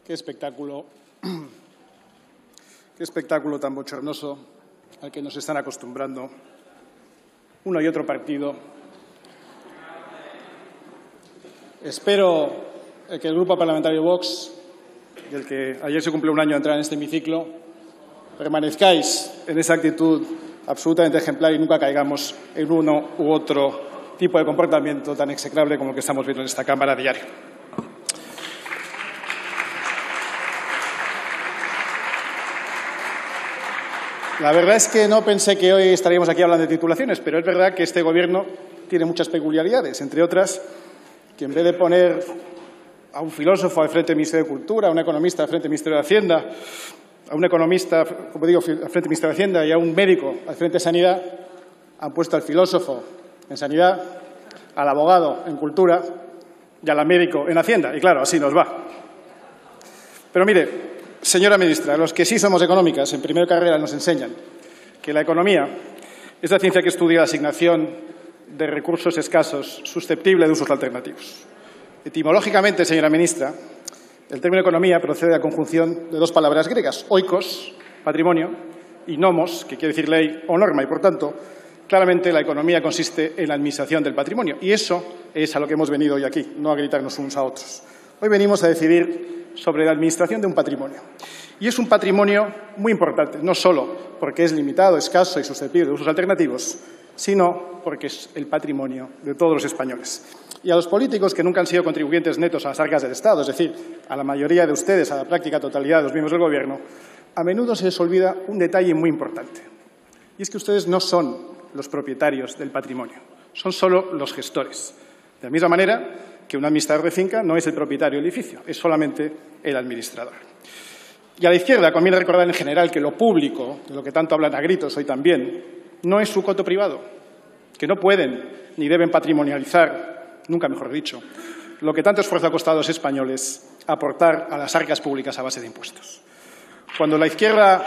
Qué espectáculo tan bochornoso al que nos están acostumbrando uno y otro partido. Espero que el Grupo Parlamentario Vox, del que ayer se cumple un año de entrar en este hemiciclo, permanezcáis en esa actitud absolutamente ejemplar y nunca caigamos en uno u otro tipo de comportamiento tan execrable como el que estamos viendo en esta Cámara a diario. La verdad es que no pensé que hoy estaríamos aquí hablando de titulaciones, pero es verdad que este Gobierno tiene muchas peculiaridades, entre otras, que en vez de poner a un filósofo al frente del Ministerio de Cultura, a un economista al frente del Ministerio de Hacienda, a un economista, como digo, al frente del Ministerio de Hacienda y a un médico al frente de Sanidad, han puesto al filósofo en Sanidad, al abogado en Cultura y al médico en Hacienda. Y claro, así nos va. Pero mire, señora ministra, los que sí somos económicas, en primera carrera nos enseñan que la economía es la ciencia que estudia la asignación de recursos escasos susceptible de usos alternativos. Etimológicamente, señora ministra, el término economía procede de la conjunción de dos palabras griegas, oikos, patrimonio, y nomos, que quiere decir ley o norma, y por tanto, claramente la economía consiste en la administración del patrimonio. Y eso es a lo que hemos venido hoy aquí, no a gritarnos unos a otros. Hoy venimos a decidir sobre la administración de un patrimonio. Y es un patrimonio muy importante, no solo porque es limitado, escaso y susceptible de usos alternativos, sino porque es el patrimonio de todos los españoles. Y a los políticos que nunca han sido contribuyentes netos a las arcas del Estado, es decir, a la mayoría de ustedes, a la práctica totalidad de los miembros del Gobierno, a menudo se les olvida un detalle muy importante. Y es que ustedes no son los propietarios del patrimonio, son solo los gestores. De la misma manera que un administrador de finca no es el propietario del edificio, es solamente el administrador. Y a la izquierda conviene recordar en general que lo público, de lo que tanto hablan a gritos hoy también, no es su coto privado, que no pueden ni deben patrimonializar, nunca mejor dicho, lo que tanto esfuerzo ha costado a los españoles aportar a las arcas públicas a base de impuestos. Cuando la izquierda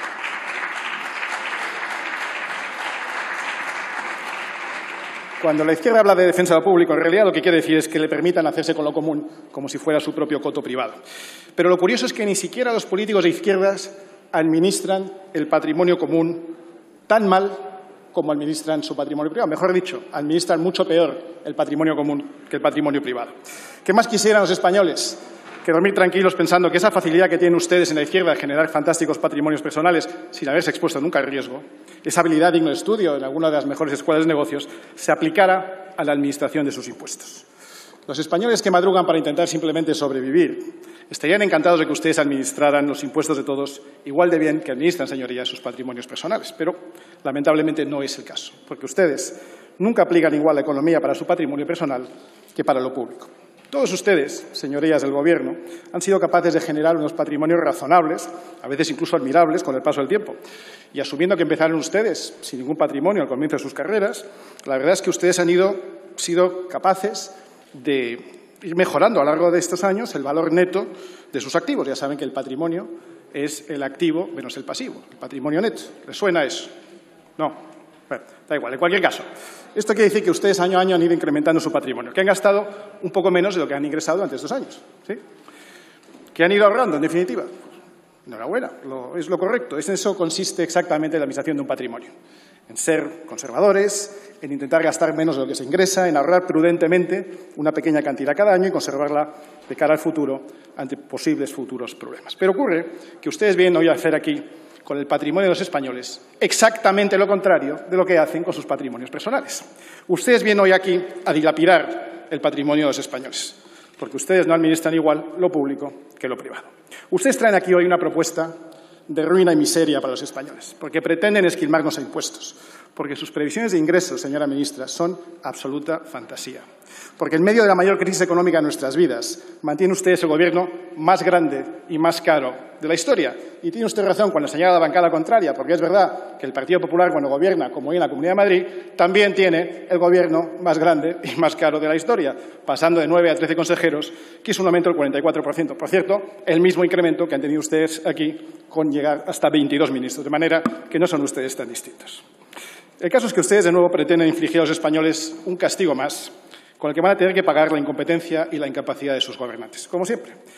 habla de defensa de lo público, en realidad lo que quiere decir es que le permitan hacerse con lo común como si fuera su propio coto privado. Pero lo curioso es que ni siquiera los políticos de izquierdas administran el patrimonio común tan mal como administran su patrimonio privado. Mejor dicho, administran mucho peor el patrimonio común que el patrimonio privado. ¿Qué más quisieran los españoles que dormir tranquilos pensando que esa facilidad que tienen ustedes en la izquierda de generar fantásticos patrimonios personales sin haberse expuesto nunca al riesgo, esa habilidad digna de estudio en alguna de las mejores escuelas de negocios, se aplicara a la administración de sus impuestos? Los españoles que madrugan para intentar simplemente sobrevivir estarían encantados de que ustedes administraran los impuestos de todos igual de bien que administran, señorías, sus patrimonios personales. Pero, lamentablemente, no es el caso, porque ustedes nunca aplican igual la economía para su patrimonio personal que para lo público. Todos ustedes, señorías del Gobierno, han sido capaces de generar unos patrimonios razonables, a veces incluso admirables, con el paso del tiempo. Y asumiendo que empezaron ustedes sin ningún patrimonio al comienzo de sus carreras, la verdad es que ustedes han sido capaces de ir mejorando a lo largo de estos años el valor neto de sus activos. Ya saben que el patrimonio es el activo menos el pasivo, el patrimonio neto. ¿Les suena eso? No. Bueno, da igual, en cualquier caso. Esto quiere decir que ustedes año a año han ido incrementando su patrimonio, que han gastado un poco menos de lo que han ingresado durante estos años, ¿sí? Que han ido ahorrando, en definitiva. Enhorabuena, es lo correcto. En eso consiste exactamente la administración de un patrimonio. En ser conservadores, en intentar gastar menos de lo que se ingresa, en ahorrar prudentemente una pequeña cantidad cada año y conservarla de cara al futuro ante posibles futuros problemas. Pero ocurre que ustedes vienen hoy a hacer aquí, con el patrimonio de los españoles, exactamente lo contrario de lo que hacen con sus patrimonios personales. Ustedes vienen hoy aquí a dilapidar el patrimonio de los españoles, porque ustedes no administran igual lo público que lo privado. Ustedes traen aquí hoy una propuesta de ruina y miseria para los españoles, porque pretenden esquilmarnos a impuestos, porque sus previsiones de ingresos, señora ministra, son absoluta fantasía. Porque en medio de la mayor crisis económica de nuestras vidas, mantiene ustedes el Gobierno más grande y más caro de la historia. Y tiene usted razón cuando señala la bancada contraria, porque es verdad que el Partido Popular, cuando gobierna, como hoy en la Comunidad de Madrid, también tiene el Gobierno más grande y más caro de la historia, pasando de 9 a 13 consejeros, que es un aumento del 44%. Por cierto, el mismo incremento que han tenido ustedes aquí con llegar hasta 22 ministros, de manera que no son ustedes tan distintos. El caso es que ustedes, de nuevo, pretenden infligir a los españoles un castigo más, con el que van a tener que pagar la incompetencia y la incapacidad de sus gobernantes, como siempre.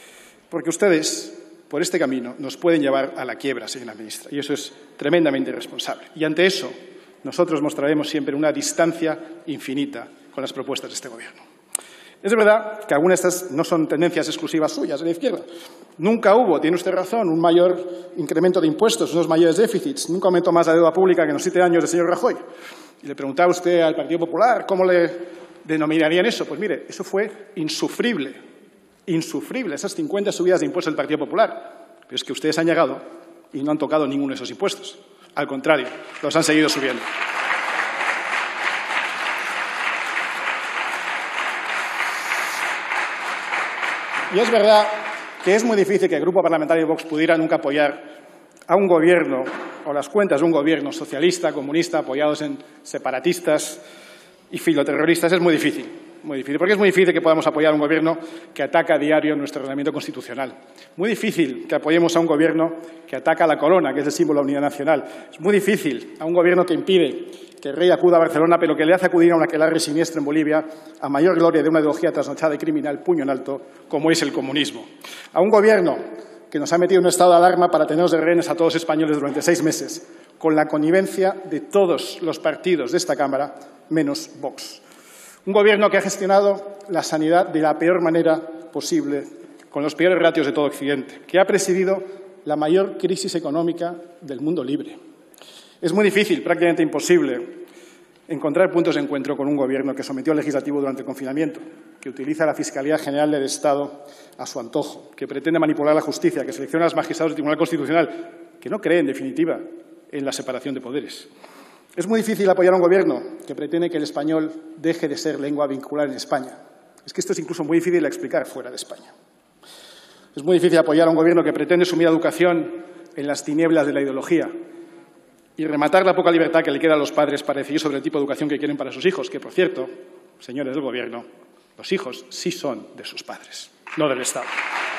Porque ustedes, por este camino, nos pueden llevar a la quiebra, señora ministra, y eso es tremendamente irresponsable. Y ante eso, nosotros mostraremos siempre una distancia infinita con las propuestas de este Gobierno. Es verdad que algunas de estas no son tendencias exclusivas suyas de la izquierda. Nunca hubo, tiene usted razón, un mayor incremento de impuestos, unos mayores déficits. Nunca aumentó más la deuda pública que en los 7 años del señor Rajoy. Y le preguntaba usted al Partido Popular cómo le denominarían eso. Pues mire, eso fue insufrible. Insufrible, esas 50 subidas de impuestos del Partido Popular. Pero es que ustedes han llegado y no han tocado ninguno de esos impuestos. Al contrario, los han seguido subiendo. Y es verdad que es muy difícil que el Grupo Parlamentario de Vox pudiera nunca apoyar a un gobierno o las cuentas de un gobierno socialista, comunista, apoyados en separatistas y filoterroristas. Es muy difícil, porque es muy difícil que podamos apoyar a un gobierno que ataca a diario nuestro ordenamiento constitucional. Muy difícil que apoyemos a un gobierno que ataca a la corona, que es el símbolo de la unidad nacional. Es muy difícil a un gobierno que impide que el rey acuda a Barcelona, pero que le hace acudir a un aquelarre siniestro en Bolivia a mayor gloria de una ideología trasnochada y criminal, puño en alto, como es el comunismo. A un gobierno que nos ha metido en un estado de alarma para tenernos de rehenes a todos los españoles durante 6 meses, con la connivencia de todos los partidos de esta Cámara, menos Vox. Un gobierno que ha gestionado la sanidad de la peor manera posible, con los peores ratios de todo Occidente, que ha presidido la mayor crisis económica del mundo libre. Es muy difícil, prácticamente imposible, encontrar puntos de encuentro con un gobierno que sometió al legislativo durante el confinamiento, que utiliza la Fiscalía General del Estado a su antojo, que pretende manipular la justicia, que selecciona a los magistrados del Tribunal Constitucional, que no cree, en definitiva, en la separación de poderes. Es muy difícil apoyar a un gobierno que pretende que el español deje de ser lengua vincular en España. Es que esto es incluso muy difícil de explicar fuera de España. Es muy difícil apoyar a un gobierno que pretende sumir a la educación en las tinieblas de la ideología y rematar la poca libertad que le queda a los padres para decidir sobre el tipo de educación que quieren para sus hijos, que, por cierto, señores del Gobierno, los hijos sí son de sus padres, no del Estado.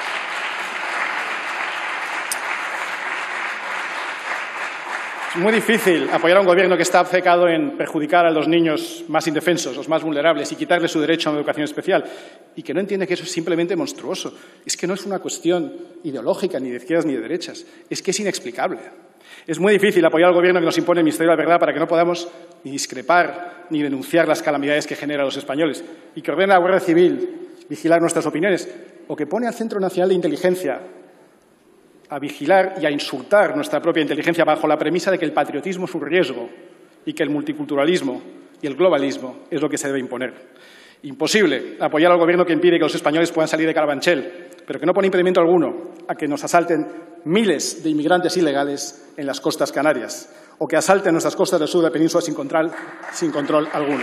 Es muy difícil apoyar a un gobierno que está obcecado en perjudicar a los niños más indefensos, los más vulnerables, y quitarles su derecho a una educación especial, y que no entiende que eso es simplemente monstruoso. Es que no es una cuestión ideológica, ni de izquierdas ni de derechas, es que es inexplicable. Es muy difícil apoyar al Gobierno que nos impone el Ministerio de la Verdad para que no podamos ni discrepar ni denunciar las calamidades que generan los españoles, y que ordena a la Guardia Civil vigilar nuestras opiniones, o que pone al Centro Nacional de Inteligencia a vigilar y a insultar nuestra propia inteligencia bajo la premisa de que el patriotismo es un riesgo y que el multiculturalismo y el globalismo es lo que se debe imponer. Imposible apoyar al Gobierno que impide que los españoles puedan salir de Carabanchel, pero que no pone impedimento alguno a que nos asalten miles de inmigrantes ilegales en las costas canarias, o que asalten nuestras costas del sur de la península sin control alguno.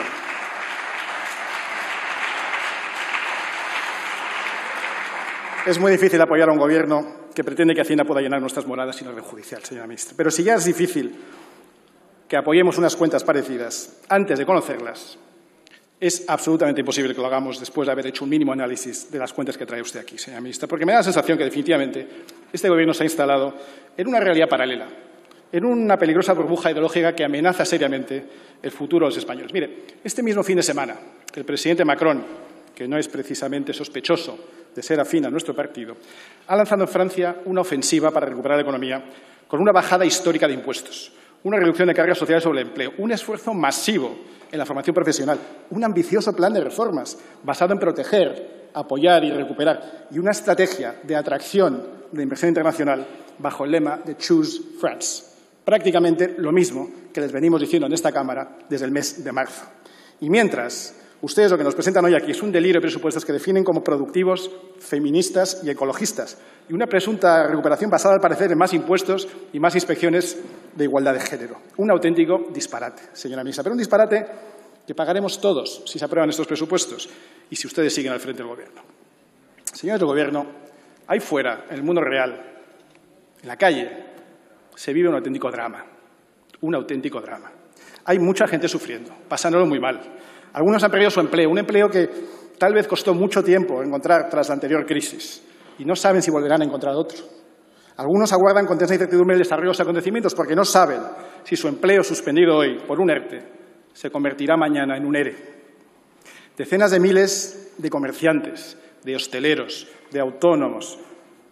Es muy difícil apoyar a un Gobierno que pretende que Hacienda pueda llenar nuestras moradas sin orden judicial, señora ministra. Pero si ya es difícil que apoyemos unas cuentas parecidas antes de conocerlas, es absolutamente imposible que lo hagamos después de haber hecho un mínimo análisis de las cuentas que trae usted aquí, señora ministra, porque me da la sensación que definitivamente este Gobierno se ha instalado en una realidad paralela, en una peligrosa burbuja ideológica que amenaza seriamente el futuro de los españoles. Mire, este mismo fin de semana, el presidente Macron, que no es precisamente sospechoso de ser afín a nuestro partido, ha lanzado en Francia una ofensiva para recuperar la economía con una bajada histórica de impuestos, una reducción de cargas sociales sobre el empleo, un esfuerzo masivo en la formación profesional, un ambicioso plan de reformas basado en proteger, apoyar y recuperar, y una estrategia de atracción de inversión internacional bajo el lema de Choose France. Prácticamente lo mismo que les venimos diciendo en esta Cámara desde el mes de marzo. Y mientras, ustedes lo que nos presentan hoy aquí es un delirio de presupuestos que definen como productivos, feministas y ecologistas, y una presunta recuperación basada, al parecer, en más impuestos y más inspecciones de igualdad de género. Un auténtico disparate, señora ministra, pero un disparate que pagaremos todos si se aprueban estos presupuestos y si ustedes siguen al frente del Gobierno. Señores del Gobierno, ahí fuera, en el mundo real, en la calle, se vive un auténtico drama, un auténtico drama. Hay mucha gente sufriendo, pasándolo muy mal. Algunos han perdido su empleo, un empleo que tal vez costó mucho tiempo encontrar tras la anterior crisis, y no saben si volverán a encontrar otro. Algunos aguardan con tensa incertidumbre el desarrollo de los acontecimientos porque no saben si su empleo suspendido hoy por un ERTE se convertirá mañana en un ERE. Decenas de miles de comerciantes, de hosteleros, de autónomos,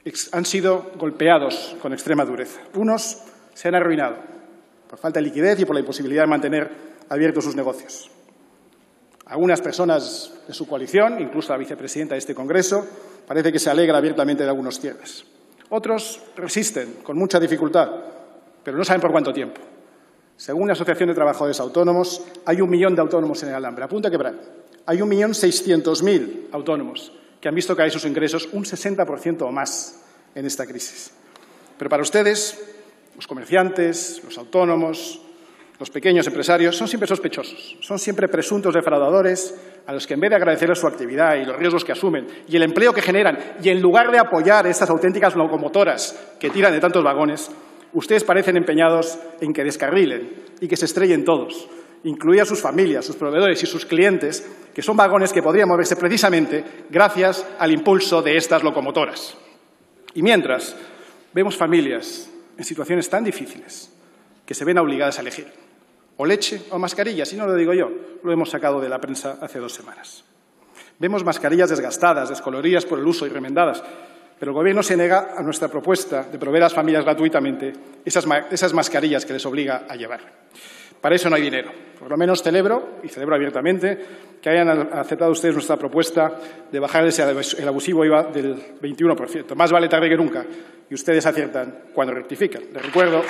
han sido golpeados con extrema dureza. Unos se han arruinado por falta de liquidez y por la imposibilidad de mantener abiertos sus negocios. Algunas personas de su coalición, incluso la vicepresidenta de este Congreso, parece que se alegra abiertamente de algunos cierres. Otros resisten con mucha dificultad, pero no saben por cuánto tiempo. Según la Asociación de Trabajadores Autónomos, hay 1 millón de autónomos en el alambre, a punto de quebrar. Hay 1.600.000 autónomos que han visto caer sus ingresos un 60% o más en esta crisis. Pero para ustedes, los comerciantes, los autónomos, los pequeños empresarios son siempre sospechosos, son siempre presuntos defraudadores a los que, en vez de agradecerles su actividad y los riesgos que asumen y el empleo que generan, y en lugar de apoyar estas auténticas locomotoras que tiran de tantos vagones, ustedes parecen empeñados en que descarrilen y que se estrellen todos, incluidas sus familias, sus proveedores y sus clientes, que son vagones que podrían moverse precisamente gracias al impulso de estas locomotoras. Y mientras, vemos familias en situaciones tan difíciles que se ven obligadas a elegir o leche o mascarillas, y no lo digo yo, lo hemos sacado de la prensa hace 2 semanas. Vemos mascarillas desgastadas, descoloridas por el uso y remendadas, pero el Gobierno se niega a nuestra propuesta de proveer a las familias gratuitamente esas mascarillas que les obliga a llevar. Para eso no hay dinero. Por lo menos celebro, y celebro abiertamente, que hayan aceptado ustedes nuestra propuesta de bajar el abusivo IVA del 21%. Más vale tarde que nunca, y ustedes aciertan cuando rectifican. Les recuerdo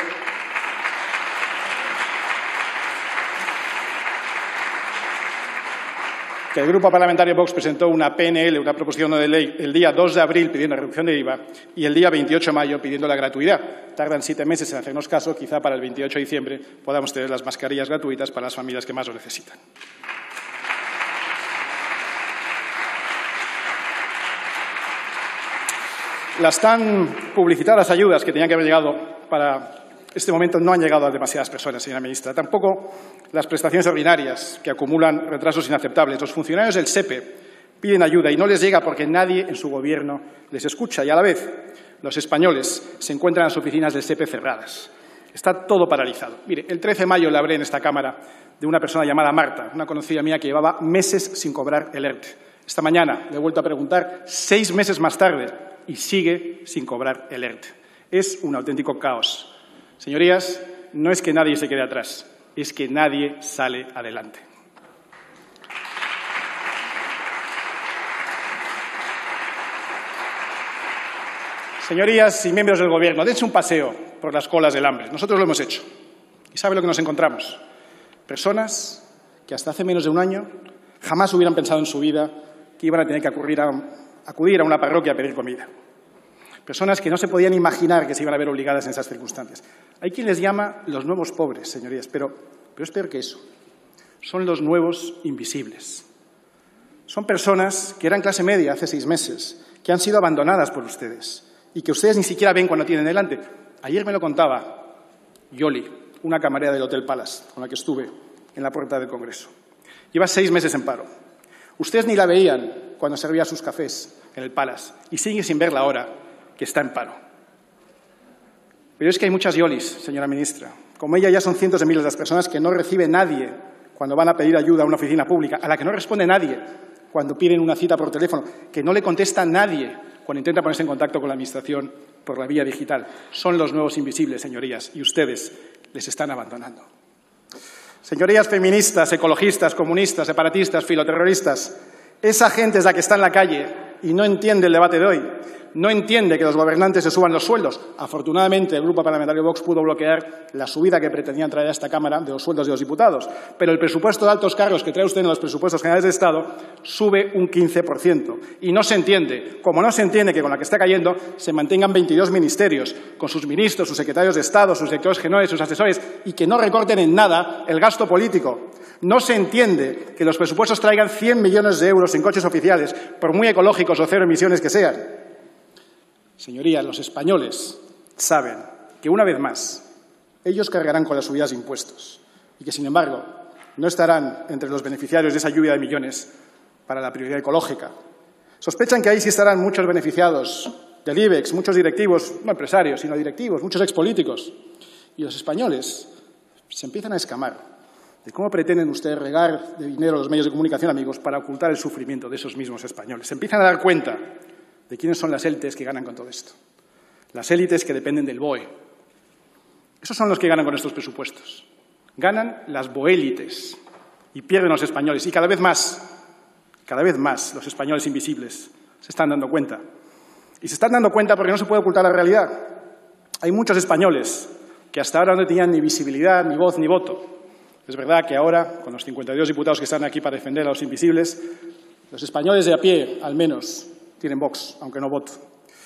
que el Grupo Parlamentario Vox presentó una PNL, una proposición de ley, el día 2 de abril pidiendo la reducción de IVA y el día 28 de mayo pidiendo la gratuidad. Tardan 7 meses en hacernos caso, quizá para el 28 de diciembre podamos tener las mascarillas gratuitas para las familias que más lo necesitan. Las tan publicitadas ayudas que tenían que haber llegado para este momento no han llegado a demasiadas personas, señora ministra. Tampoco las prestaciones ordinarias, que acumulan retrasos inaceptables. Los funcionarios del SEPE piden ayuda y no les llega porque nadie en su Gobierno les escucha. Y a la vez, los españoles se encuentran en las oficinas del SEPE cerradas. Está todo paralizado. Mire, el 13 de mayo le hablé en esta Cámara de una persona llamada Marta, una conocida mía que llevaba meses sin cobrar el ERTE. Esta mañana le he vuelto a preguntar, 6 meses más tarde, y sigue sin cobrar el ERTE. Es un auténtico caos. Señorías, no es que nadie se quede atrás, es que nadie sale adelante. Señorías y miembros del Gobierno, dense un paseo por las colas del hambre. Nosotros lo hemos hecho. ¿Y sabe lo que nos encontramos? Personas que hasta hace menos de 1 año jamás hubieran pensado en su vida que iban a tener que acudir a una parroquia a pedir comida. Personas que no se podían imaginar que se iban a ver obligadas en esas circunstancias. Hay quien les llama los nuevos pobres, señorías, pero es peor que eso. Son los nuevos invisibles. Son personas que eran clase media hace 6 meses, que han sido abandonadas por ustedes y que ustedes ni siquiera ven cuando tienen delante. Ayer me lo contaba Yoli, una camarera del Hotel Palace, con la que estuve en la puerta del Congreso. Lleva 6 meses en paro. Ustedes ni la veían cuando servía sus cafés en el Palace y sigue sin verla ahora que está en paro. Pero es que hay muchas Yolis, señora ministra. Como ella ya son cientos de miles de las personas que no recibe nadie cuando van a pedir ayuda a una oficina pública, a la que no responde nadie cuando piden una cita por teléfono, que no le contesta nadie cuando intenta ponerse en contacto con la Administración por la vía digital. Son los nuevos invisibles, señorías, y ustedes les están abandonando. Señorías feministas, ecologistas, comunistas, separatistas, filoterroristas, esa gente es la que está en la calle y no entiende el debate de hoy. No entiende que los gobernantes se suban los sueldos. Afortunadamente, el Grupo Parlamentario Vox pudo bloquear la subida que pretendían traer a esta Cámara de los sueldos de los diputados. Pero el presupuesto de altos cargos que trae usted en los presupuestos generales de Estado sube un 15%. Y no se entiende, como no se entiende que con la que está cayendo se mantengan 22 ministerios, con sus ministros, sus secretarios de Estado, sus directores generales, sus asesores, y que no recorten en nada el gasto político. No se entiende que los presupuestos traigan 100 millones de euros en coches oficiales, por muy ecológicos o cero emisiones que sean. Señorías, los españoles saben que, una vez más, ellos cargarán con las subidas de impuestos y que, sin embargo, no estarán entre los beneficiarios de esa lluvia de millones para la prioridad ecológica. Sospechan que ahí sí estarán muchos beneficiados del IBEX, muchos directivos, no empresarios, sino directivos, muchos expolíticos. Y los españoles se empiezan a escamar de cómo pretenden ustedes regar de dinero a los medios de comunicación, amigos, para ocultar el sufrimiento de esos mismos españoles. Se empiezan a dar cuenta de quiénes son las élites que ganan con todo esto. las élites que dependen del BOE. Esos son los que ganan con estos presupuestos. Ganan las boélites y pierden los españoles. Y cada vez más los españoles invisibles se están dando cuenta. Y se están dando cuenta porque no se puede ocultar la realidad. Hay muchos españoles que hasta ahora no tenían ni visibilidad, ni voz, ni voto. Es verdad que ahora, con los 52 diputados que están aquí para defender a los invisibles, los españoles de a pie, al menos, tienen Vox, aunque no voto.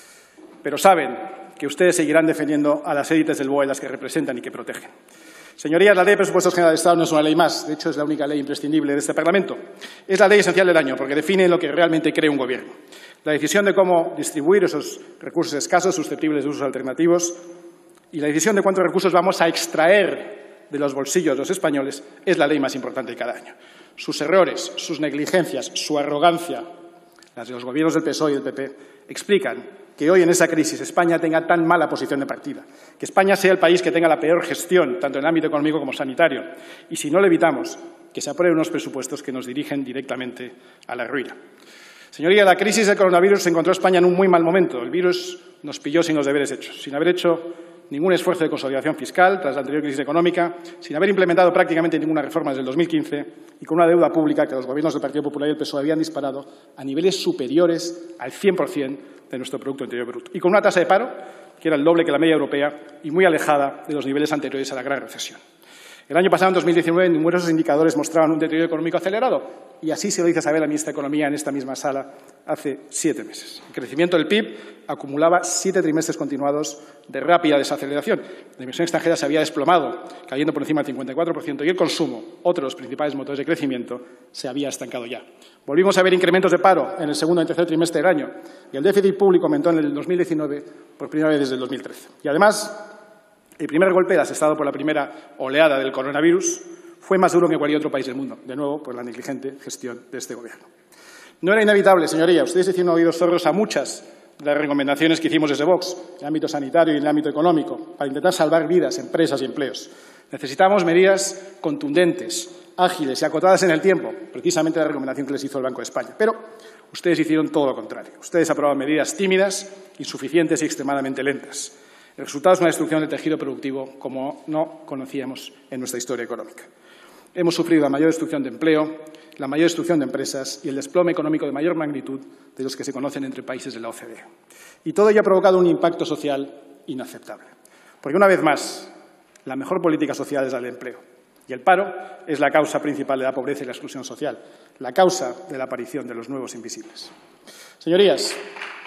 Pero saben que ustedes seguirán defendiendo a las élites del BOE, las que representan y que protegen. Señorías, la Ley de Presupuestos Generales del Estado no es una ley más. De hecho, es la única ley imprescindible de este Parlamento. Es la ley esencial del año, porque define lo que realmente cree un gobierno. La decisión de cómo distribuir esos recursos escasos, susceptibles de usos alternativos, y la decisión de cuántos recursos vamos a extraer de los bolsillos de los españoles es la ley más importante de cada año. Sus errores, sus negligencias, su arrogancia, las de los gobiernos del PSOE y del PP, explican que hoy en esa crisis España tenga tan mala posición de partida, que España sea el país que tenga la peor gestión, tanto en el ámbito económico como sanitario, y si no lo evitamos, que se aprueben unos presupuestos que nos dirigen directamente a la ruina. Señoría, la crisis del coronavirus encontró a España en un muy mal momento. El virus nos pilló sin los deberes hechos, sin haber hecho ningún esfuerzo de consolidación fiscal tras la anterior crisis económica, sin haber implementado prácticamente ninguna reforma desde el 2015 y con una deuda pública que los gobiernos del Partido Popular y el PSOE habían disparado a niveles superiores al 100% de nuestro Producto Interior Bruto. Y con una tasa de paro que era el doble que la media europea y muy alejada de los niveles anteriores a la gran recesión. El año pasado, en 2019, numerosos indicadores mostraban un deterioro económico acelerado, y así se lo dice Isabel, la ministra de Economía, en esta misma sala hace 7 meses. El crecimiento del PIB acumulaba 7 trimestres continuados de rápida desaceleración. La inversión extranjera se había desplomado, cayendo por encima del 54%, y el consumo, otro de los principales motores de crecimiento, se había estancado ya. Volvimos a ver incrementos de paro en el segundo y tercer trimestre del año, y el déficit público aumentó en el 2019 por primera vez desde el 2013. Y además, el primer golpe asestado por la primera oleada del coronavirus fue más duro que en cualquier otro país del mundo, de nuevo por la negligente gestión de este Gobierno. No era inevitable, señoría. Ustedes hicieron oídos sordos a muchas de las recomendaciones que hicimos desde Vox, en el ámbito sanitario y en el ámbito económico, para intentar salvar vidas, empresas y empleos. Necesitamos medidas contundentes, ágiles y acotadas en el tiempo, precisamente la recomendación que les hizo el Banco de España. Pero ustedes hicieron todo lo contrario. Ustedes aprobaron medidas tímidas, insuficientes y extremadamente lentas. El resultado es una destrucción del tejido productivo como no conocíamos en nuestra historia económica. Hemos sufrido la mayor destrucción de empleo, la mayor destrucción de empresas y el desplome económico de mayor magnitud de los que se conocen entre países de la OCDE. Y todo ello ha provocado un impacto social inaceptable. Porque, una vez más, la mejor política social es la del empleo. Y el paro es la causa principal de la pobreza y la exclusión social, la causa de la aparición de los nuevos invisibles. Señorías,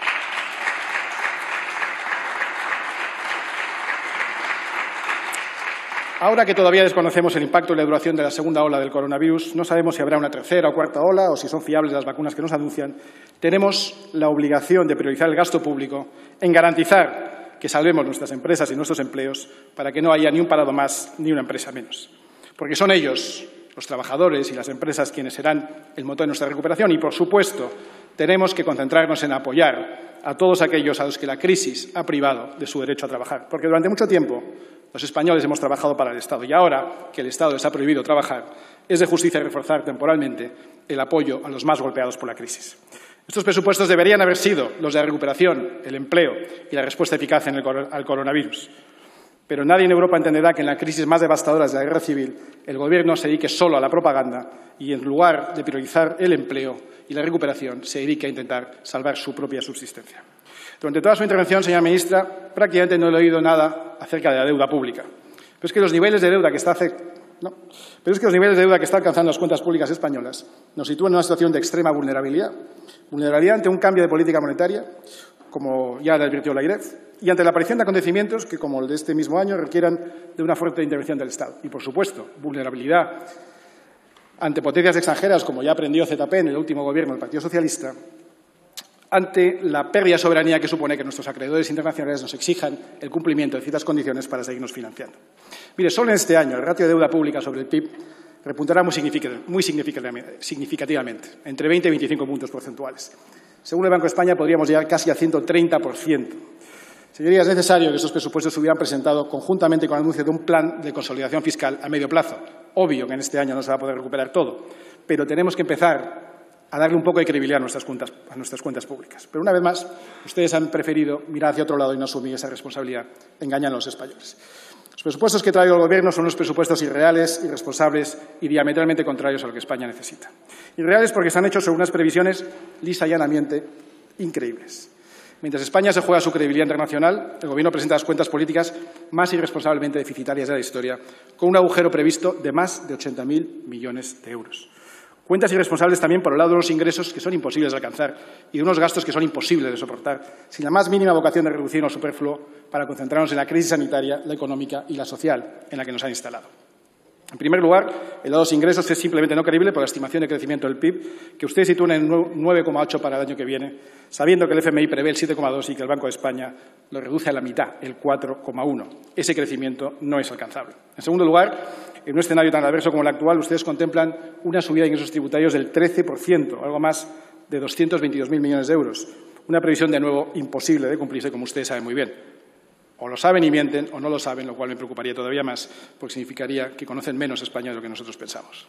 ahora que todavía desconocemos el impacto y la duración de la segunda ola del coronavirus, no sabemos si habrá una tercera o cuarta ola o si son fiables las vacunas que nos anuncian, tenemos la obligación de priorizar el gasto público en garantizar que salvemos nuestras empresas y nuestros empleos para que no haya ni un parado más ni una empresa menos. Porque son ellos, los trabajadores y las empresas, quienes serán el motor de nuestra recuperación y, por supuesto, tenemos que concentrarnos en apoyar a todos aquellos a los que la crisis ha privado de su derecho a trabajar. Porque durante mucho tiempo los españoles hemos trabajado para el Estado y ahora que el Estado les ha prohibido trabajar, es de justicia reforzar temporalmente el apoyo a los más golpeados por la crisis. Estos presupuestos deberían haber sido los de la recuperación, el empleo y la respuesta eficaz al coronavirus. Pero nadie en Europa entenderá que en la crisis más devastadora de la guerra civil el Gobierno se dedique solo a la propaganda y, en lugar de priorizar el empleo y la recuperación, se dedique a intentar salvar su propia subsistencia. Durante toda su intervención, señora ministra, prácticamente no he oído nada acerca de la deuda pública. Pero es que los niveles de deuda que está alcanzando las cuentas públicas españolas nos sitúan en una situación de extrema vulnerabilidad. Vulnerabilidad ante un cambio de política monetaria, como ya le advirtió la AIREF, y ante la aparición de acontecimientos que, como el de este mismo año, requieran de una fuerte intervención del Estado. Y, por supuesto, vulnerabilidad ante potencias extranjeras, como ya aprendió ZP en el último Gobierno del Partido Socialista, ante la pérdida de soberanía que supone que nuestros acreedores internacionales nos exijan el cumplimiento de ciertas condiciones para seguirnos financiando. Mire, solo en este año el ratio de deuda pública sobre el PIB repuntará muy significativamente, entre 20 y 25 puntos porcentuales. Según el Banco de España, podríamos llegar casi al 130%. Señoría, es necesario que estos presupuestos se hubieran presentado conjuntamente con el anuncio de un plan de consolidación fiscal a medio plazo. Obvio que en este año no se va a poder recuperar todo, pero tenemos que empezar a darle un poco de credibilidad a nuestras cuentas públicas. Pero una vez más, ustedes han preferido mirar hacia otro lado y no asumir esa responsabilidad. Engañan a los españoles. Los presupuestos que trae el Gobierno son unos presupuestos irreales, irresponsables y diametralmente contrarios a lo que España necesita. Irreales porque se han hecho sobre unas previsiones lisa y llanamente increíbles. Mientras España se juega su credibilidad internacional, el Gobierno presenta las cuentas políticas más irresponsablemente deficitarias de la historia, con un agujero previsto de más de 80.000 millones de euros. Cuentas irresponsables también por el lado de los ingresos que son imposibles de alcanzar y de unos gastos que son imposibles de soportar, sin la más mínima vocación de reducir lo superfluo para concentrarnos en la crisis sanitaria, la económica y la social en la que nos han instalado. En primer lugar, el lado de los ingresos es simplemente no creíble por la estimación de crecimiento del PIB, que ustedes sitúan en 9,8 para el año que viene, sabiendo que el FMI prevé el 7,2 y que el Banco de España lo reduce a la mitad, el 4,1. Ese crecimiento no es alcanzable. En segundo lugar, en un escenario tan adverso como el actual, ustedes contemplan una subida de ingresos tributarios del 13%, algo más de 222.000 millones de euros. Una previsión, de nuevo, imposible de cumplirse, como ustedes saben muy bien. O lo saben y mienten, o no lo saben, lo cual me preocuparía todavía más, porque significaría que conocen menos España de lo que nosotros pensamos.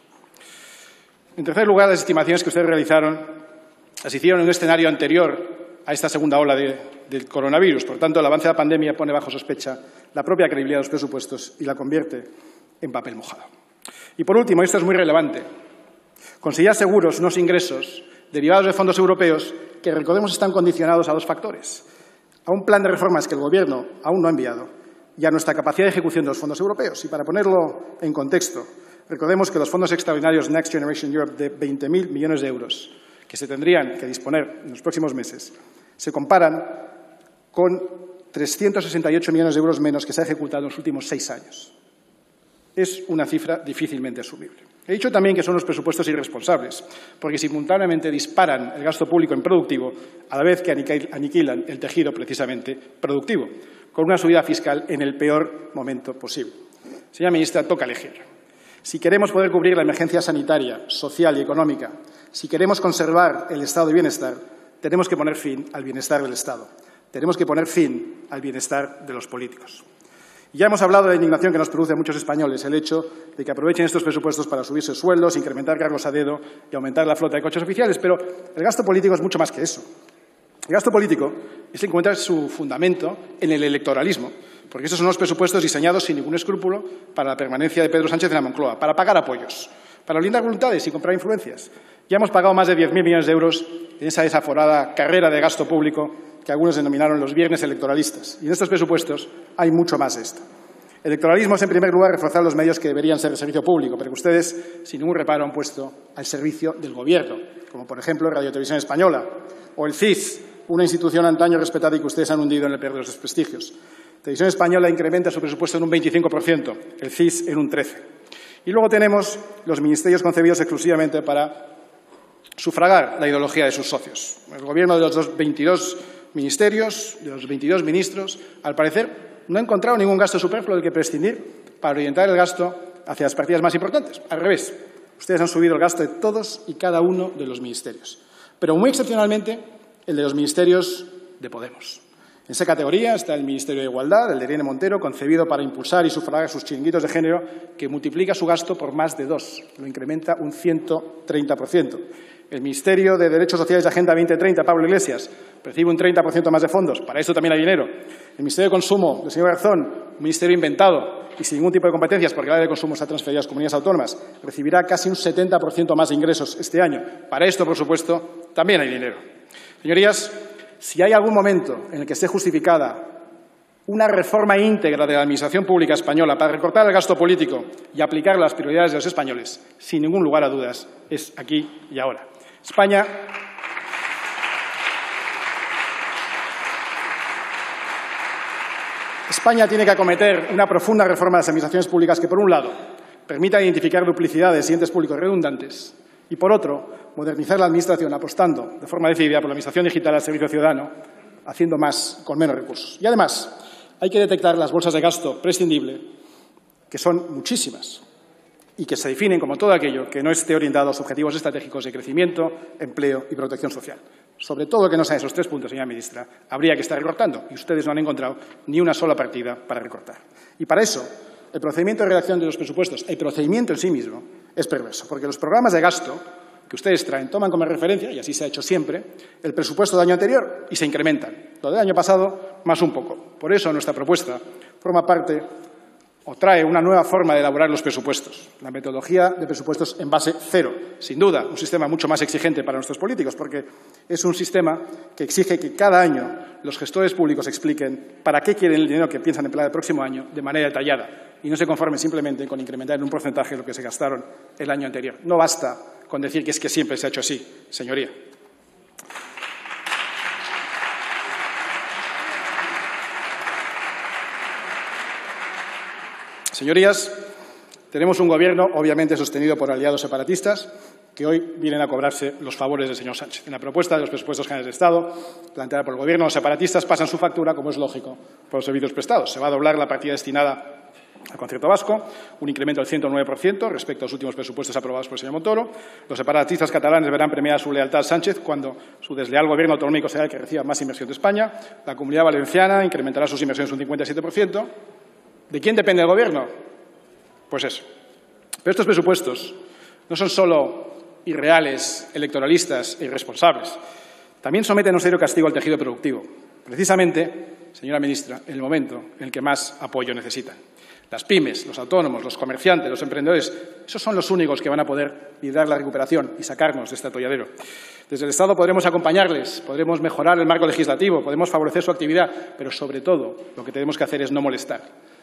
En tercer lugar, las estimaciones que ustedes realizaron las hicieron en un escenario anterior a esta segunda ola del coronavirus. Por tanto, el avance de la pandemia pone bajo sospecha la propia credibilidad de los presupuestos y la convierte en papel mojado. Y por último, y esto es muy relevante, conseguir seguros unos ingresos derivados de fondos europeos que, recordemos, están condicionados a dos factores: a un plan de reformas que el Gobierno aún no ha enviado y a nuestra capacidad de ejecución de los fondos europeos. Y para ponerlo en contexto, recordemos que los fondos extraordinarios Next Generation Europe de 20.000 millones de euros que se tendrían que disponer en los próximos meses se comparan con 368 millones de euros menos que se ha ejecutado en los últimos 6 años. Es una cifra difícilmente asumible. He dicho también que son los presupuestos irresponsables, porque simultáneamente disparan el gasto público improductivo a la vez que aniquilan el tejido precisamente productivo, con una subida fiscal en el peor momento posible. Señora ministra, toca elegir. Si queremos poder cubrir la emergencia sanitaria, social y económica, si queremos conservar el estado de bienestar, tenemos que poner fin al bienestar del Estado. Tenemos que poner fin al bienestar de los políticos. Ya hemos hablado de la indignación que nos produce a muchos españoles el hecho de que aprovechen estos presupuestos para subirse sueldos, incrementar cargos a dedo y aumentar la flota de coches oficiales, pero el gasto político es mucho más que eso. El gasto político encuentra su fundamento en el electoralismo, porque estos son los presupuestos diseñados sin ningún escrúpulo para la permanencia de Pedro Sánchez en la Moncloa, para pagar apoyos, para blindar voluntades y comprar influencias. Ya hemos pagado más de 10.000 millones de euros en esa desaforada carrera de gasto público que algunos denominaron los viernes electoralistas. Y en estos presupuestos hay mucho más de esto. Electoralismo es, en primer lugar, reforzar los medios que deberían ser de servicio público, pero que ustedes, sin ningún reparo, han puesto al servicio del Gobierno, como, por ejemplo, Radio Televisión Española o el CIS, una institución antaño respetada y que ustedes han hundido en el peor de los desprestigios. Televisión Española incrementa su presupuesto en un 25%, el CIS en un 13%. Y luego tenemos los ministerios concebidos exclusivamente para sufragar la ideología de sus socios. El Gobierno de los 22 ministerios, de los 22 ministros, al parecer no ha encontrado ningún gasto superfluo del que prescindir para orientar el gasto hacia las partidas más importantes. Al revés, ustedes han subido el gasto de todos y cada uno de los ministerios, pero muy excepcionalmente el de los ministerios de Podemos. En esa categoría está el Ministerio de Igualdad, el de Irene Montero, concebido para impulsar y sufragar sus chiringuitos de género, que multiplica su gasto por más de 2, lo incrementa un 130%. El Ministerio de Derechos Sociales y Agenda 2030, Pablo Iglesias, recibe un 30% más de fondos. Para esto también hay dinero. El Ministerio de Consumo, del señor Garzón, un ministerio inventado y sin ningún tipo de competencias, porque el área de consumo está transferida a las comunidades autónomas, recibirá casi un 70% más de ingresos este año. Para esto, por supuesto, también hay dinero. Señorías, si hay algún momento en el que esté justificada una reforma íntegra de la Administración Pública española para recortar el gasto político y aplicar las prioridades de los españoles, sin ningún lugar a dudas, es aquí y ahora. España tiene que acometer una profunda reforma de las administraciones públicas que, por un lado, permita identificar duplicidades y entes públicos redundantes y, por otro, modernizar la Administración apostando de forma decidida por la Administración digital al servicio ciudadano, haciendo más con menos recursos. Y, además, hay que detectar las bolsas de gasto prescindible, que son muchísimas, y que se definen como todo aquello que no esté orientado a los objetivos estratégicos de crecimiento, empleo y protección social. Sobre todo lo que no sean esos 3 puntos, señora ministra, habría que estar recortando, y ustedes no han encontrado ni una sola partida para recortar. Y para eso, el procedimiento de redacción de los presupuestos, el procedimiento en sí mismo, es perverso, porque los programas de gasto que ustedes traen, toman como referencia, y así se ha hecho siempre, el presupuesto del año anterior y se incrementan. Lo del año pasado, más un poco. Por eso nuestra propuesta forma parte o trae una nueva forma de elaborar los presupuestos, la metodología de presupuestos en base cero. Sin duda, un sistema mucho más exigente para nuestros políticos, porque es un sistema que exige que cada año los gestores públicos expliquen para qué quieren el dinero que piensan emplear el próximo año de manera detallada y no se conformen simplemente con incrementar en un porcentaje lo que se gastaron el año anterior. No basta con decir que es que siempre se ha hecho así, señoría. Señorías, tenemos un Gobierno, obviamente sostenido por aliados separatistas, que hoy vienen a cobrarse los favores del señor Sánchez. En la propuesta de los presupuestos generales de Estado, planteada por el Gobierno, los separatistas pasan su factura, como es lógico, por los servicios prestados. Se va a doblar la partida destinada al concierto vasco, un incremento del 109% respecto a los últimos presupuestos aprobados por el señor Montoro. Los separatistas catalanes verán premiada su lealtad a Sánchez cuando su desleal Gobierno autonómico será el que reciba más inversión de España. La Comunidad Valenciana incrementará sus inversiones un 57%. ¿De quién depende el Gobierno? Pues eso. Pero estos presupuestos no son solo irreales, electoralistas e irresponsables. También someten a un serio castigo al tejido productivo. Precisamente, señora ministra, en el momento en el que más apoyo necesitan. Las pymes, los autónomos, los comerciantes, los emprendedores, esos son los únicos que van a poder liderar la recuperación y sacarnos de este atolladero. Desde el Estado podremos acompañarles, podremos mejorar el marco legislativo, podemos favorecer su actividad, pero sobre todo lo que tenemos que hacer es no molestar.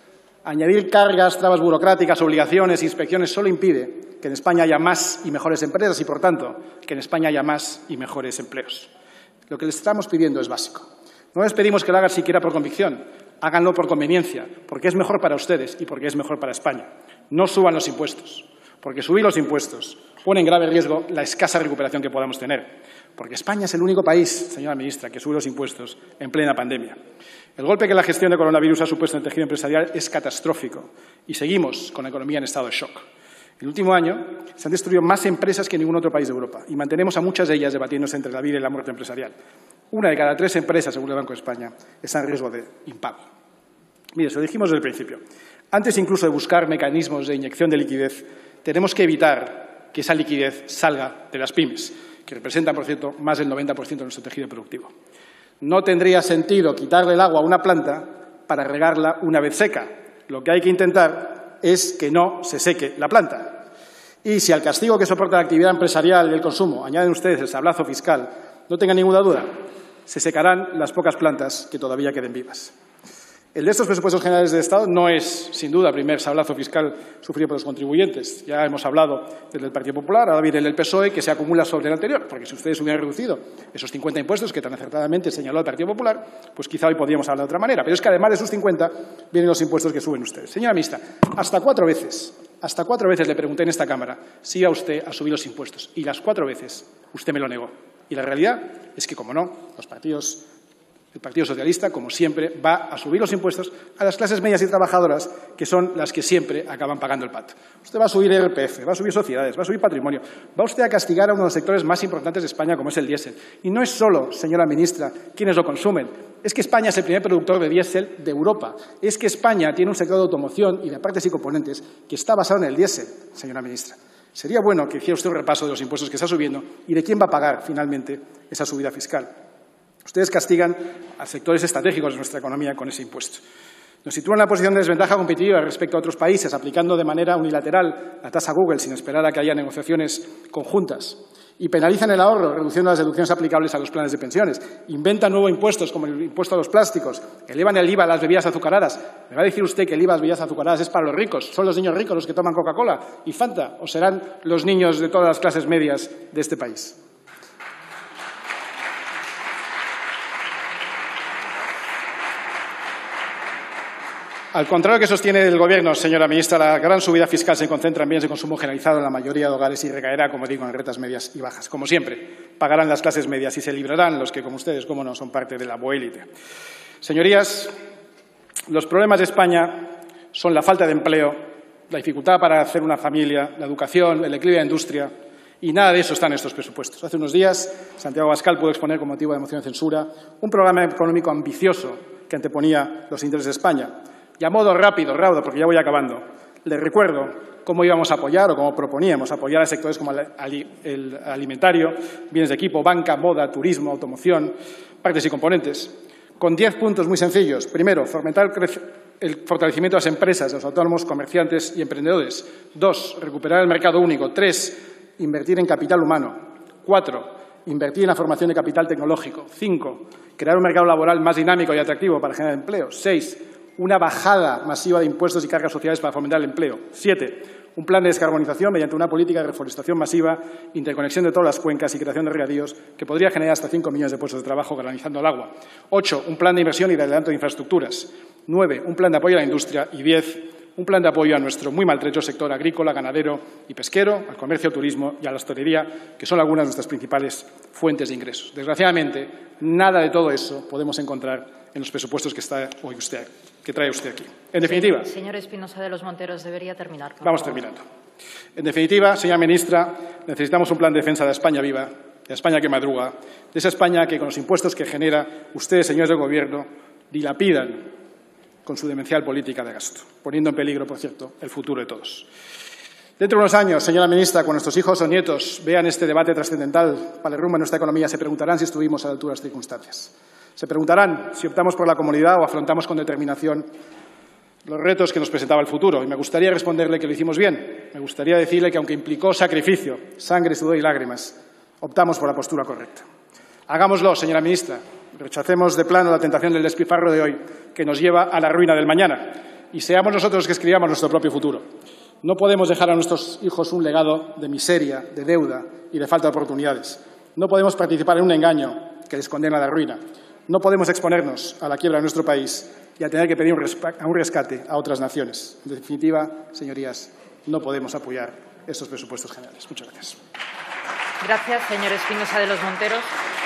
Añadir cargas, trabas burocráticas, obligaciones, inspecciones solo impide que en España haya más y mejores empresas y, por tanto, que en España haya más y mejores empleos. Lo que les estamos pidiendo es básico. No les pedimos que lo hagan siquiera por convicción, háganlo por conveniencia, porque es mejor para ustedes y porque es mejor para España. No suban los impuestos, porque subir los impuestos pone en grave riesgo la escasa recuperación que podamos tener, porque España es el único país, señora ministra, que sube los impuestos en plena pandemia. El golpe que la gestión del coronavirus ha supuesto en el tejido empresarial es catastrófico y seguimos con la economía en estado de shock. En el último año se han destruido más empresas que en ningún otro país de Europa y mantenemos a muchas de ellas debatiéndose entre la vida y la muerte empresarial. 1 de cada 3 empresas, según el Banco de España, está en riesgo de impago. Mire, se lo dijimos desde el principio. Antes incluso de buscar mecanismos de inyección de liquidez, tenemos que evitar que esa liquidez salga de las pymes, que representan, por cierto, más del 90% de nuestro tejido productivo. No tendría sentido quitarle el agua a una planta para regarla una vez seca. Lo que hay que intentar es que no se seque la planta. Y si al castigo que soporta la actividad empresarial y el consumo añaden ustedes el sablazo fiscal, no tengan ninguna duda, se secarán las pocas plantas que todavía queden vivas. El de estos presupuestos generales del Estado no es, sin duda, el primer sablazo fiscal sufrido por los contribuyentes. Ya hemos hablado del Partido Popular, ahora viene el del PSOE, que se acumula sobre el anterior, porque si ustedes hubieran reducido esos 50 impuestos que tan acertadamente señaló el Partido Popular, pues quizá hoy podríamos hablar de otra manera. Pero es que además de esos 50 vienen los impuestos que suben ustedes. Señora ministra, hasta cuatro veces le pregunté en esta Cámara si iba usted a subir los impuestos y las 4 veces usted me lo negó. Y la realidad es que, como no, el Partido Socialista, como siempre, va a subir los impuestos a las clases medias y trabajadoras, que son las que siempre acaban pagando el pato. Usted va a subir IRPF, va a subir sociedades, va a subir patrimonio, va usted a castigar a uno de los sectores más importantes de España, como es el diésel. Y no es solo, señora ministra, quienes lo consumen. Es que España es el primer productor de diésel de Europa. Es que España tiene un sector de automoción y de partes y componentes que está basado en el diésel, señora ministra. Sería bueno que hiciera usted un repaso de los impuestos que está subiendo y de quién va a pagar finalmente esa subida fiscal. Ustedes castigan a sectores estratégicos de nuestra economía con ese impuesto. Nos sitúan en una posición de desventaja competitiva respecto a otros países, aplicando de manera unilateral la tasa Google sin esperar a que haya negociaciones conjuntas. Y penalizan el ahorro, reduciendo las deducciones aplicables a los planes de pensiones. Inventan nuevos impuestos, como el impuesto a los plásticos. Elevan el IVA a las bebidas azucaradas. ¿Me va a decir usted que el IVA a las bebidas azucaradas es para los ricos? ¿Son los niños ricos los que toman Coca-Cola y Fanta? ¿O serán los niños de todas las clases medias de este país? Al contrario que sostiene el Gobierno, señora ministra, la gran subida fiscal se concentra en bienes de consumo generalizado en la mayoría de hogares y recaerá, como digo, en rentas medias y bajas. Como siempre, pagarán las clases medias y se librarán los que, como ustedes, como no, son parte de la boélite. Señorías, los problemas de España son la falta de empleo, la dificultad para hacer una familia, la educación, el declive de la industria, y nada de eso está en estos presupuestos. Hace unos días, Santiago Abascal pudo exponer con motivo de moción de censura un programa económico ambicioso que anteponía los intereses de España. Y a modo rápido, raudo, porque ya voy acabando, Les recuerdo cómo íbamos a apoyar o cómo proponíamos apoyar a sectores como el alimentario, bienes de equipo, banca, moda, turismo, automoción, partes y componentes, con 10 puntos muy sencillos. Primero, fomentar el fortalecimiento de las empresas, de los autónomos, comerciantes y emprendedores. 2, recuperar el mercado único. 3, invertir en capital humano. 4, invertir en la formación de capital tecnológico. 5, crear un mercado laboral más dinámico y atractivo para generar empleo. 6, una bajada masiva de impuestos y cargas sociales para fomentar el empleo. 7, un plan de descarbonización mediante una política de reforestación masiva, interconexión de todas las cuencas y creación de regadíos que podría generar hasta 5 millones de puestos de trabajo garantizando el agua. 8, un plan de inversión y de adelanto de infraestructuras. 9, un plan de apoyo a la industria. Y 10, un plan de apoyo a nuestro muy maltrecho sector agrícola, ganadero y pesquero, al comercio, al turismo y a la hostelería, que son algunas de nuestras principales fuentes de ingresos. Desgraciadamente, nada de todo eso podemos encontrar en los presupuestos que trae usted aquí. En definitiva… Señor Espinosa de los Monteros, debería terminar. Vamos terminando. En definitiva, señora ministra, necesitamos un plan de defensa de España viva, de España que madruga, de esa España que con los impuestos que genera ustedes, señores del Gobierno, dilapidan con su demencial política de gasto, poniendo en peligro, por cierto, el futuro de todos. Dentro de unos años, señora ministra, cuando nuestros hijos o nietos vean este debate trascendental para el rumbo de nuestra economía, se preguntarán si estuvimos a la altura de las circunstancias. Se preguntarán si optamos por la comodidad o afrontamos con determinación los retos que nos presentaba el futuro. Y me gustaría responderle que lo hicimos bien. Me gustaría decirle que, aunque implicó sacrificio, sangre, sudor y lágrimas, optamos por la postura correcta. Hagámoslo, señora ministra. Rechacemos de plano la tentación del despilfarro de hoy, que nos lleva a la ruina del mañana. Y seamos nosotros los que escribamos nuestro propio futuro. No podemos dejar a nuestros hijos un legado de miseria, de deuda y de falta de oportunidades. No podemos participar en un engaño que les condena a la ruina. No podemos exponernos a la quiebra de nuestro país y a tener que pedir un rescate a otras naciones. En definitiva, señorías, no podemos apoyar estos presupuestos generales. Muchas gracias. Gracias, señor Espinosa de los Monteros.